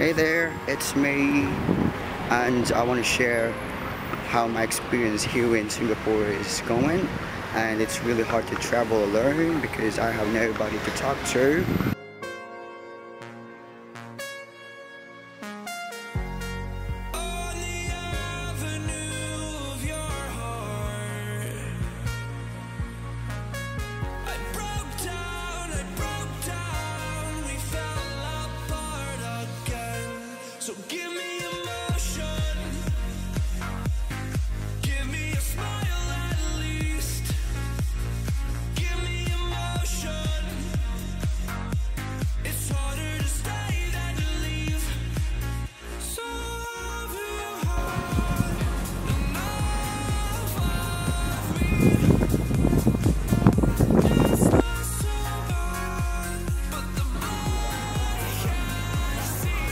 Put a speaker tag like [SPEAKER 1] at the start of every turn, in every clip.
[SPEAKER 1] Hey there, it's me, and I want to share how my experience here in Singapore is going. And it's really hard to travel alone because I have nobody to talk to.
[SPEAKER 2] So give me emotion, give me a smile at least. Give me emotion, it's harder to stay than to leave. So have you had enough of me? It's not so bad, but the more I see,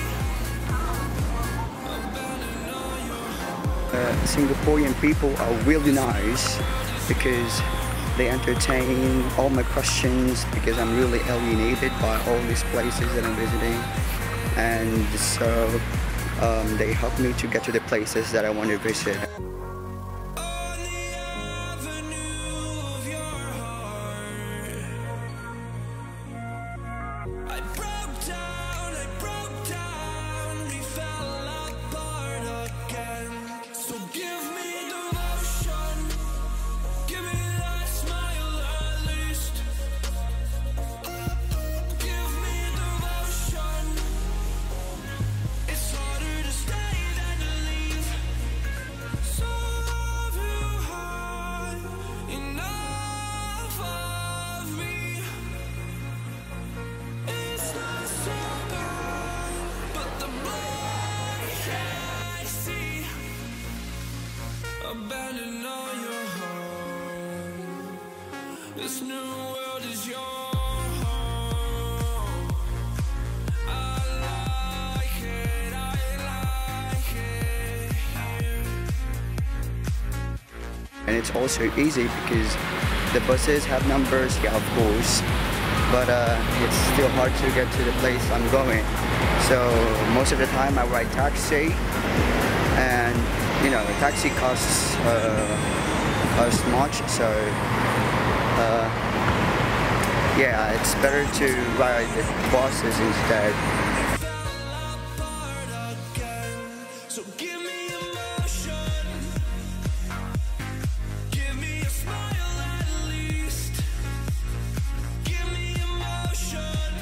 [SPEAKER 1] Singaporean people are really nice because they entertain all my questions because I'm really alienated by all these places that I'm visiting, and so they help me to get to the places that I want to visit.
[SPEAKER 2] Abandon all your home. This new world is your home. I like it here.
[SPEAKER 1] And it's also easy because the buses have numbers, yeah, of course, but it's still hard to get to the place I'm going. So most of the time I ride taxi, and you know, a taxi costs as much, so yeah, it's better to ride the buses instead.
[SPEAKER 2] So give me emotion, give me a smile at least. Give me emotion,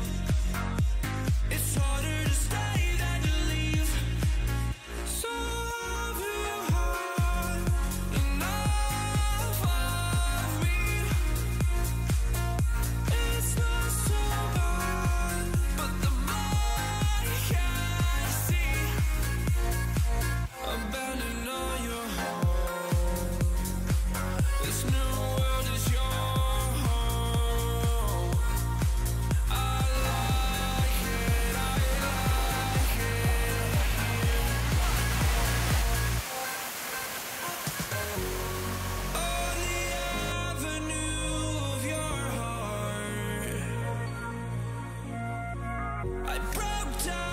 [SPEAKER 2] it's harder to stay than to leave. So have you had enough of me? It's not so bad, but the more I see, abandon all your home. This new world is your home. I like it here. On the avenue of your heart, I broke down.